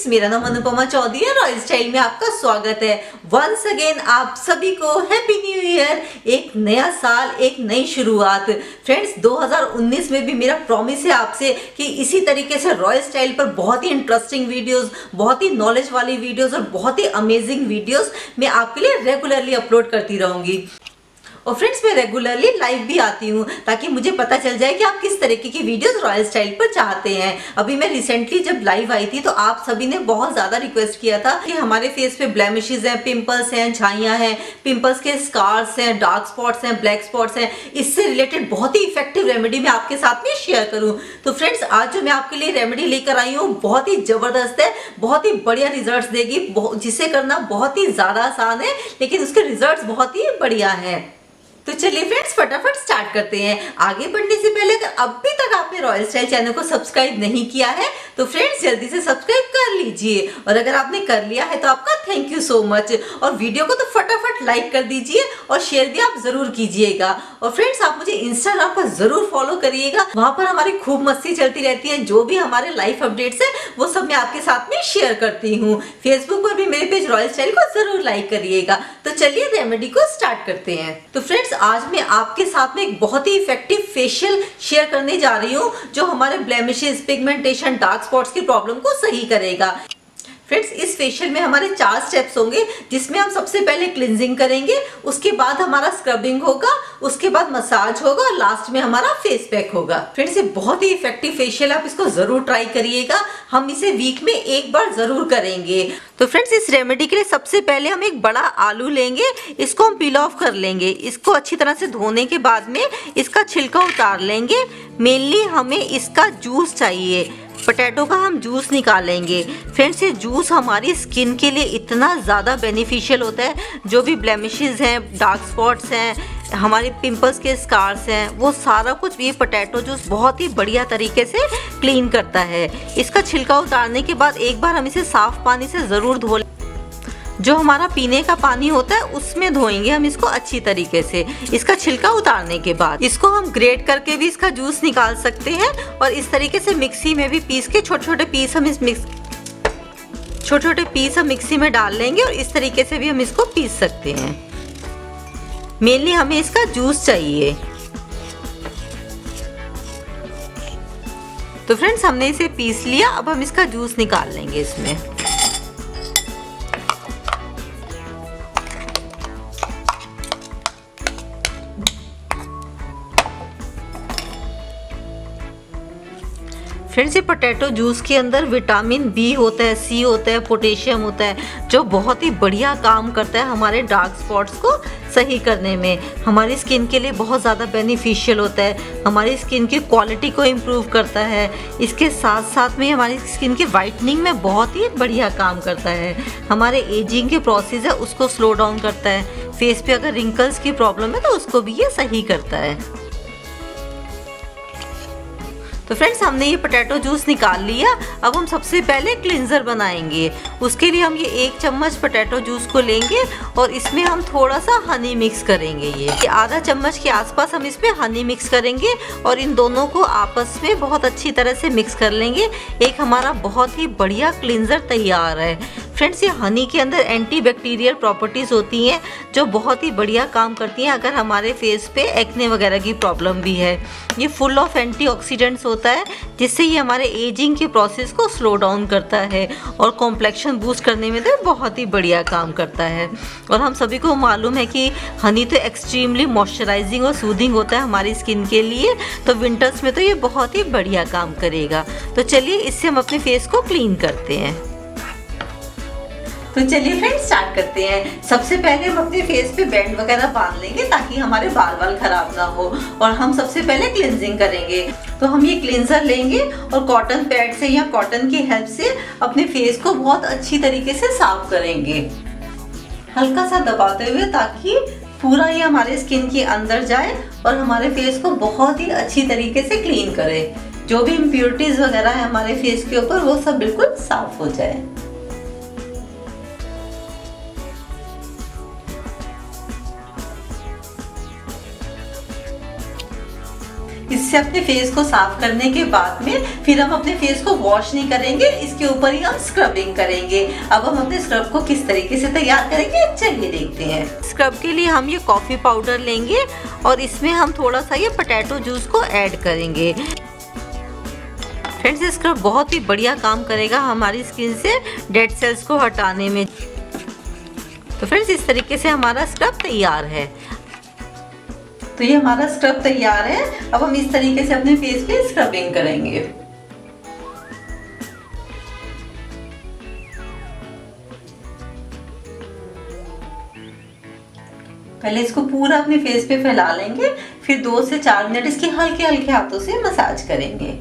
Friends, मेरा नाम अनुपमा चौधरी है। रॉयल स्टाइल में आपका स्वागत है। वंस अगेन आप सभी को हैप्पी न्यू ईयर। एक नया साल, एक नई शुरुआत। फ्रेंड्स, 2019 में भी मेरा प्रॉमिस है आपसे कि इसी तरीके से रॉयल स्टाइल पर बहुत ही इंटरेस्टिंग वीडियोस, बहुत ही नॉलेज वाली वीडियोस और बहुत ही अमेजिंग वीडियोस मैं आपके लिए रेगुलरली अपलोड करती रहूंगी। और फ्रेंड्स, मैं रेगुलरली लाइव भी आती हूँ ताकि मुझे पता चल जाए कि आप किस तरीके की वीडियोस रॉयल स्टाइल पर चाहते हैं। अभी मैं रिसेंटली जब लाइव आई थी तो आप सभी ने बहुत ज़्यादा रिक्वेस्ट किया था कि हमारे फेस पे ब्लेमिशेस हैं, पिंपल्स हैं, झाइयाँ हैं, पिंपल्स के स्कार्स हैं, डार्क स्पॉट्स हैं, ब्लैक स्पॉट्स हैं, इससे रिलेटेड बहुत ही इफेक्टिव रेमेडी मैं आपके साथ में शेयर करूँ। तो फ्रेंड्स, आज जो मैं आपके लिए रेमेडी लेकर आई हूँ बहुत ही ज़बरदस्त है, बहुत ही बढ़िया रिजल्ट देगी, जिसे करना बहुत ही ज़्यादा आसान है लेकिन उसके रिजल्ट बहुत ही बढ़िया है। तो चलिए फ्रेंड्स, फटाफट स्टार्ट करते हैं। आगे बढ़ने से पहले अगर अभी तक आपने रॉयल स्टाइल चैनल को सब्सक्राइब नहीं किया है तो फ्रेंड्स जल्दी से सब्सक्राइब कर लीजिए, और अगर आपने कर लिया है तो आपका थैंक यू सो मच। और वीडियो को तो फटाफट लाइक कर दीजिए और शेयर भी आप जरूर कीजिएगा। और फ्रेंड्स, आप मुझे इंस्टाग्राम पर जरूर फॉलो करिएगा, वहां पर हमारी खूब मस्ती चलती रहती है। जो भी हमारे लाइफ अपडेट्स है वो सब मैं आपके साथ में शेयर करती हूँ। फेसबुक पर भी मेरे पेज रॉयल स्टाइल को जरूर लाइक करिएगा। तो चलिए रेमेडी को स्टार्ट करते हैं। तो फ्रेंड्स, आज मैं आपके साथ में एक बहुत ही इफेक्टिव फेशियल शेयर करने जा रही हूँ जो हमारे ब्लेमिशेस, पिगमेंटेशन, डार्क स्पॉट्स की प्रॉब्लम को सही करेगा। फ्रेंड्स, इस फेशियल में हमारे 4 स्टेप्स होंगे जिसमें हम सबसे पहले क्लिंजिंग करेंगे, उसके बाद हमारा स्क्रबिंग होगा, उसके बाद मसाज होगा और लास्ट में हमारा फेस पैक होगा। फ्रेंड्स, ये बहुत ही इफेक्टिव फेशियल, आप इसको जरूर ट्राई करिएगा। हम इसे वीक में एक बार जरूर करेंगे। तो फ्रेंड्स, इस रेमेडी के लिए सबसे पहले हम एक बड़ा आलू लेंगे, इसको हम पील ऑफ कर लेंगे। इसको अच्छी तरह से धोने के बाद में इसका छिलका उतार लेंगे। मेनली हमें इसका जूस चाहिए, पोटैटो का हम जूस निकालेंगे। फ्रेंड्स, ये जूस हमारी स्किन के लिए इतना ज़्यादा बेनिफिशियल होता है। जो भी ब्लेमिशेस हैं, डार्क स्पॉट्स हैं, हमारे पिंपल्स के स्कार्स हैं, वो सारा कुछ ये पोटैटो जूस बहुत ही बढ़िया तरीके से क्लीन करता है। इसका छिलका उतारने के बाद एक बार हम इसे साफ पानी से ज़रूर धो लें। जो हमारा पीने का पानी होता है उसमें धोएंगे हम इसको अच्छी तरीके से। इसका छिलका उतारने के बाद इसको हम ग्रेट करके भी इसका जूस निकाल सकते हैं और इस तरीके से मिक्सी में भी पीस के छोटे छोटे पीस हम मिक्सी में डाल लेंगे और इस तरीके से भी हम इसको पीस सकते हैं। मेनली हमें इसका जूस चाहिए। तो फ्रेंड्स, हमने इसे पीस लिया, अब हम इसका जूस निकाल लेंगे इसमें। फ्रेंड्स, ये पोटैटो जूस के अंदर विटामिन बी होता है, सी होता है, पोटेशियम होता है, जो बहुत ही बढ़िया काम करता है हमारे डार्क स्पॉट्स को सही करने में। हमारी स्किन के लिए बहुत ज़्यादा बेनिफिशियल होता है, हमारी स्किन की क्वालिटी को इम्प्रूव करता है। इसके साथ साथ में हमारी स्किन के वाइटनिंग में बहुत ही बढ़िया काम करता है। हमारे एजिंग के प्रोसेस है उसको स्लो डाउन करता है। फेस पे अगर रिंकल्स की प्रॉब्लम है तो उसको भी ये सही करता है। तो फ्रेंड्स, हमने ये पोटैटो जूस निकाल लिया। अब हम सबसे पहले क्लिंजर बनाएंगे। उसके लिए हम ये 1 चम्मच पोटैटो जूस को लेंगे और इसमें हम थोड़ा सा हनी मिक्स करेंगे। ये आधा चम्मच के आसपास हम इसमें हनी मिक्स करेंगे और इन दोनों को आपस में बहुत अच्छी तरह से मिक्स कर लेंगे। एक हमारा बहुत ही बढ़िया क्लिंजर तैयार है। फ्रेंड्स, ये हनी के अंदर एंटीबैक्टीरियल प्रॉपर्टीज़ होती हैं जो बहुत ही बढ़िया काम करती हैं अगर हमारे फेस पे एक्ने वगैरह की प्रॉब्लम भी है। ये फुल ऑफ एंटीऑक्सीडेंट्स होता है जिससे ये हमारे एजिंग के प्रोसेस को स्लो डाउन करता है और कॉम्प्लेक्शन बूस्ट करने में तो बहुत ही बढ़िया काम करता है। और हम सभी को मालूम है कि हनी तो एक्सट्रीमली मॉइस्चराइजिंग और सूदिंग होता है हमारी स्किन के लिए, तो विंटर्स में तो ये बहुत ही बढ़िया काम करेगा। तो चलिए इससे हम अपने फेस को क्लीन करते हैं। तो चलिए फ्रेंड्स, स्टार्ट करते हैं। सबसे पहले हम अपने फेस पे बैंड वगैरह बांध लेंगे ताकि हमारे बाल खराब ना हो। और हम सबसे पहले क्लिंजिंग करेंगे। तो हम ये क्लिंजर लेंगे और कॉटन पैड से या कॉटन की हेल्प से अपने फेस को बहुत अच्छी तरीके से साफ करेंगे, हल्का सा दबाते हुए, ताकि पूरा ये हमारे स्किन के अंदर जाए और हमारे फेस को बहुत ही अच्छी तरीके से क्लीन करे। जो भी इम्प्योरिटीज वगैरह है हमारे फेस के ऊपर वो सब बिल्कुल साफ हो जाए। इससे अपने फेस को साफ करने के बाद में फिर हम अपने फेस को वॉश नहीं करेंगे, इसके ऊपर ही हम स्क्रबिंग करेंगे। अब हम अपने स्क्रब को किस तरीके से तैयार करेंगे चलिए देखते हैं। स्क्रब के लिए हम ये कॉफी पाउडर लेंगे और इसमें हम थोड़ा सा ये पोटैटो जूस को ऐड करेंगे। फ्रेंड्स, ये स्क्रब बहुत ही बढ़िया काम करेगा हमारी स्किन से डेड सेल्स को हटाने में। तो फ्रेंड्स, इस तरीके से हमारा स्क्रब तैयार है। तो ये हमारा स्क्रब तैयार है। अब हम इस तरीके से अपने फेस पे स्क्रबिंग करेंगे। पहले इसको पूरा अपने फेस पे फैला लेंगे, फिर 2 से 4 मिनट इसकी हल्के हल्के हाथों से मसाज करेंगे।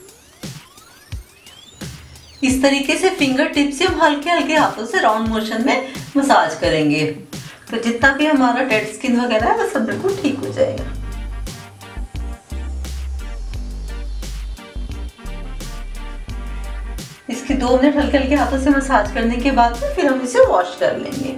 इस तरीके से फिंगर टिप से हम हल्के हल्के हाथों से राउंड मोशन में मसाज करेंगे, तो जितना भी हमारा डेड स्किन वगैरह है वो सब बिल्कुल ठीक हो जाएगा। इसके 2 मिनट हल्के हल्के हाथों से मसाज करने के बाद फिर हम इसे वॉश कर लेंगे।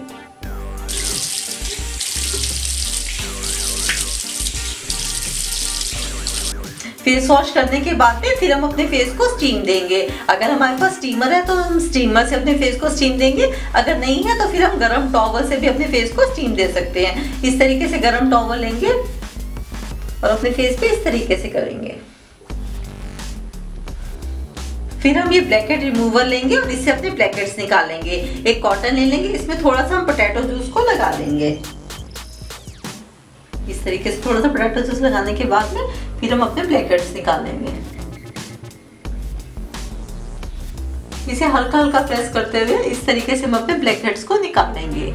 फेस वॉश करने के बाद में फिर हम अपने फेस को स्टीम देंगे। अगर हमारे पास स्टीमर है तो हम स्टीमर से अपने फेस को स्टीम देंगे, अगर नहीं है तो फिर हम गर्म टॉवल से भी अपने फेस को स्टीम दे सकते हैं। इस तरीके से गर्म टॉवल लेंगे और अपने फेस पे इस तरीके से करेंगे। फिर हम ये ब्लैकहेड रिमूवर लेंगे और इससे अपने ब्लैकहेड्स निकालेंगे। एक कॉटन ले लेंगे, इसमें थोड़ा सा हम पोटैटो जूस को लगा देंगे। इस तरीके से थोड़ा सा पोटैटो जूस लगाने के बाद में फिर हम अपने ब्लैकहेड्स निकालेंगे। इसे हल्का हल्का प्रेस करते हुए इस तरीके से हम अपने ब्लैकहेड्स को निकालेंगे।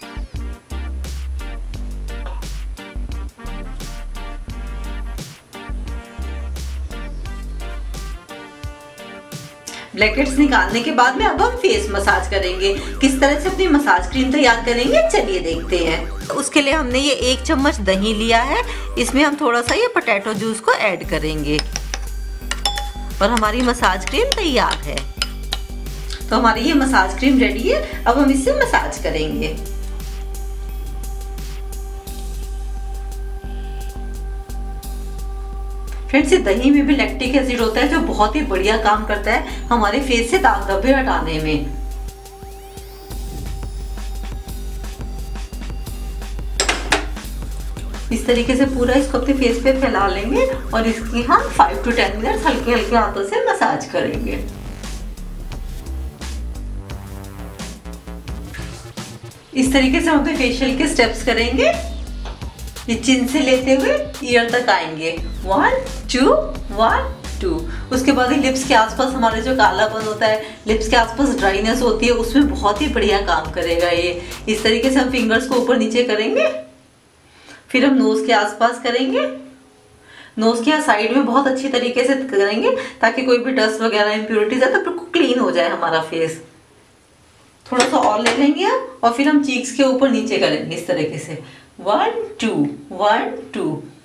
ब्लैकहेड्स निकालने के बाद में अब हम फेस मसाज करेंगे। किस तरह से अपनी मसाज क्रीम तैयार करेंगे चलिए देखते हैं। उसके लिए हमने ये 1 चम्मच दही लिया है, इसमें हम थोड़ा सा ये पोटैटो जूस को ऐड करेंगे और हमारी मसाज क्रीम तैयार है। तो हमारी ये मसाज क्रीम रेडी है। अब हम इससे मसाज करेंगे। फ्रेंड्स, ये दही में भी लैक्टिक एसिड होता है जो बहुत ही बढ़िया काम करता है हमारे फेस से दाग धब्बे हटाने में। इस तरीके से पूरा इसको अपने फेस पे फैला लेंगे और इसकी हम 5 to 10 मिनट हल्के हल्के हाथों से मसाज करेंगे। इस तरीके से हम अपने फेशियल के स्टेप्स करेंगे। ये चिन से लेते हुए ईयर तक आएंगे। 1 2 1 2। उसके बाद लिप्स के आसपास हमारे जो कालापन होता है, लिप्स के आसपास ड्राइनेस होती है, उसमें बहुत ही बढ़िया काम करेगा ये। इस तरीके से हम फिंगर्स को ऊपर नीचे करेंगे। फिर हम नोज के आसपास करेंगे। नोज के साइड में बहुत अच्छी तरीके से करेंगे ताकि कोई भी डस्ट वगैरह इम्प्योरिटीज है तो बिल्कुल क्लीन हो जाए हमारा फेस। थोड़ा सा और ले लेंगे और फिर हम चीक्स के ऊपर नीचे करेंगे इस तरीके से। 1 2 1 2।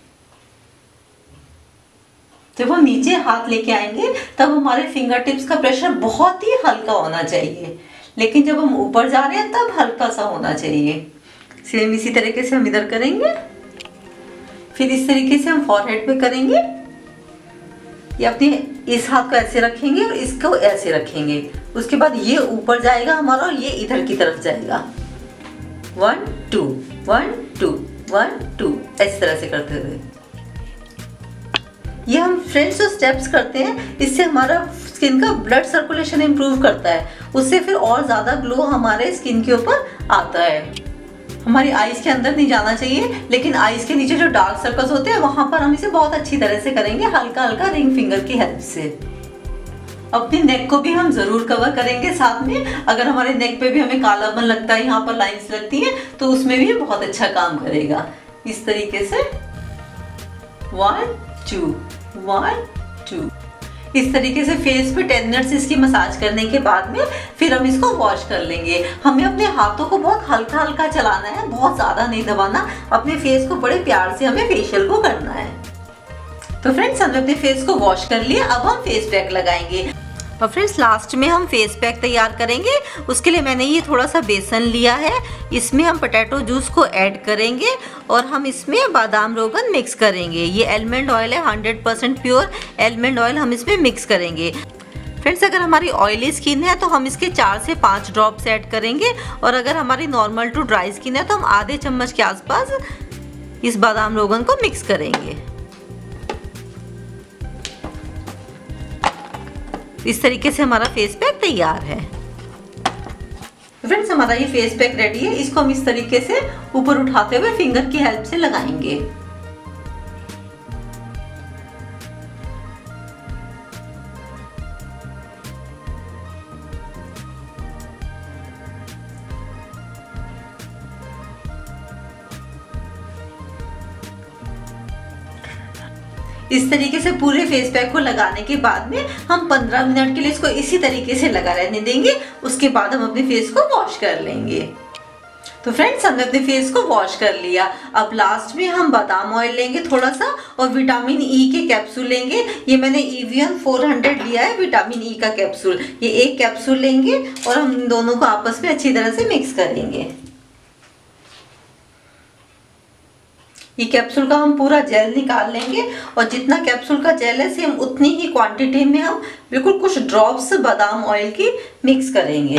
जब हम नीचे हाथ लेके आएंगे तब हमारे फिंगर टिप्स का प्रेशर बहुत ही हल्का होना चाहिए, लेकिन जब हम ऊपर जा रहे हैं तब हल्का सा होना चाहिए। सेम इसी तरीके से हम इधर करेंगे। फिर इस तरीके से हम फॉरहेड पे करेंगे। ये अपने इस हाथ को ऐसे रखेंगे और इसको ऐसे रखेंगे। उसके बाद ये ऊपर जाएगा हमारा और ये इधर की तरफ जाएगा। 1 2 1 2 1 2 इस तरह से करते हुए ये हम फ्रेंड्स जो स्टेप्स करते हैं इससे हमारा स्किन का ब्लड सर्कुलेशन इंप्रूव करता है। उससे फिर और ज़्यादा ग्लो हमारे स्किन के ऊपर आता है। हमारी आईज के अंदर नहीं जाना चाहिए, लेकिन आईज के नीचे जो डार्क सर्कल्स होते हैं वहां पर हम इसे बहुत अच्छी तरह से करेंगे, हल्का हल्का रिंग फिंगर की हेल्प से। अपनी नेक को भी हम जरूर कवर करेंगे साथ में। अगर हमारे नेक पे भी हमें कालापन लगता है, यहाँ पर लाइंस लगती हैं, तो उसमें भी बहुत अच्छा काम करेगा। इस तरीके से 1 2 1 2। इस तरीके से फेस पे 10 मिनट्स इसकी मसाज करने के बाद में फिर हम इसको वॉश कर लेंगे। हमें अपने हाथों को बहुत हल्का हल्का चलाना है, बहुत ज़्यादा नहीं दबाना। अपने फेस को बड़े प्यार से हमें फेशियल को करना है। तो फ्रेंड्स, हमने अपने फेस को वॉश कर लिया। अब हम फेस पैक लगाएंगे और फ्रेंड्स लास्ट में हम फेस पैक तैयार करेंगे। उसके लिए मैंने ये थोड़ा सा बेसन लिया है, इसमें हम पोटैटो जूस को ऐड करेंगे और हम इसमें बादाम रोगन मिक्स करेंगे। ये आलमंड ऑयल है, 100% प्योर आलमंड ऑयल हम इसमें मिक्स करेंगे। फ्रेंड्स अगर हमारी ऑयली स्किन है तो हम इसके 4 से 5 ड्रॉप्स ऐड करेंगे और अगर हमारी नॉर्मल टू ड्राई स्किन है तो हम आधे चम्मच के आसपास इस बादाम रोगन को मिक्स करेंगे। इस तरीके से हमारा फेस पैक तैयार है। फ्रेंड्स हमारा ये फेस पैक रेडी है। इसको हम इस तरीके से ऊपर उठाते हुए फिंगर की हेल्प से लगाएंगे। इस तरीके से पूरे फेस पैक को लगाने के बाद में हम 15 मिनट के लिए इसको इसी तरीके से लगा रहने देंगे। उसके बाद हम अपने फेस को वॉश कर लेंगे। तो फ्रेंड्स हमने अपने फेस को वॉश कर लिया। अब लास्ट में हम बादाम ऑयल लेंगे थोड़ा सा और विटामिन ई के कैप्सूल लेंगे। ये मैंने EVN 400 लिया है विटामिन ई का कैप्सूल। ये एक कैप्सूल लेंगे और हम दोनों को आपस में अच्छी तरह से मिक्स करेंगे। ये कैप्सूल का हम पूरा जेल निकाल लेंगे और जितना कैप्सूल का जेल है सेम उतनी ही क्वांटिटी में हम बिल्कुल कुछ ड्रॉप्स बादाम ऑयल की मिक्स करेंगे।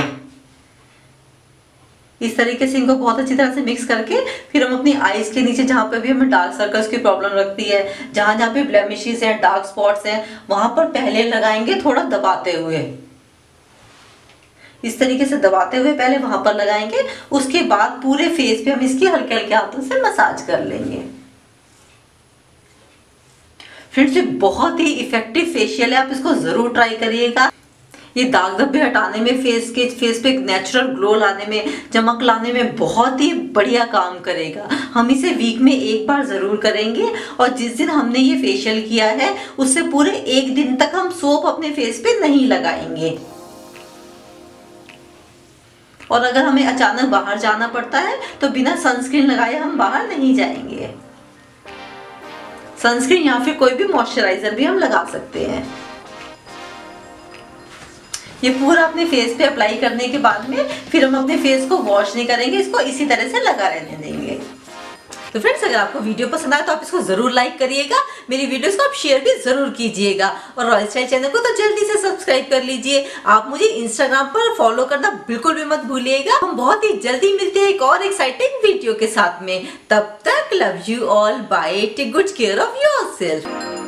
इस तरीके से इनको बहुत अच्छी तरह से मिक्स करके फिर हम अपनी आईज के नीचे जहाँ पे भी हमें डार्क सर्कल्स की प्रॉब्लम लगती है, जहाँ जहाँ पे ब्लेमिशेस हैं, डार्क स्पॉट्स हैं, वहां पर पहले लगाएंगे थोड़ा दबाते हुए। इस तरीके से दबाते हुए पहले वहां पर लगाएंगे। उसके बाद पूरे फेस पे हम इसकी हल्के हल्के हाथों से मसाज कर लेंगे। फ्रेंड्स ये बहुत ही इफेक्टिव फेशियल है, आप इसको जरूर ट्राई करिएगा। ये दाग धब्बे हटाने में, फेस पे नेचुरल ग्लो लाने में, चमक लाने में बहुत ही बढ़िया काम करेगा। हम इसे वीक में एक बार जरूर करेंगे और जिस दिन हमने ये फेशियल किया है उससे पूरे 1 दिन तक हम सोप अपने फेस पे नहीं लगाएंगे। और अगर हमें अचानक बाहर जाना पड़ता है तो बिना सनस्क्रीन लगाए हम बाहर नहीं जाएंगे। सनस्क्रीन या फिर कोई भी मॉइस्चराइजर भी हम लगा सकते हैं। ये पूरा अपने फेस पे अप्लाई करने के बाद में फिर हम अपने फेस को वॉश नहीं करेंगे, इसको इसी तरह से लगा रहने देंगे। तो फ्रेंड्स अगर आपको वीडियो पसंद आए तो आप इसको जरूर लाइक करिएगा, मेरी वीडियोस को आप शेयर भी जरूर कीजिएगा और रॉयल स्टाइल चैनल को तो जल्दी से सब्सक्राइब कर लीजिए। आप मुझे इंस्टाग्राम पर फॉलो करना बिल्कुल भी मत भूलिएगा। हम बहुत ही जल्दी मिलते हैं एक और एक्साइटिंग वीडियो के साथ में। तब तक love you all, bye, take good care of yourself.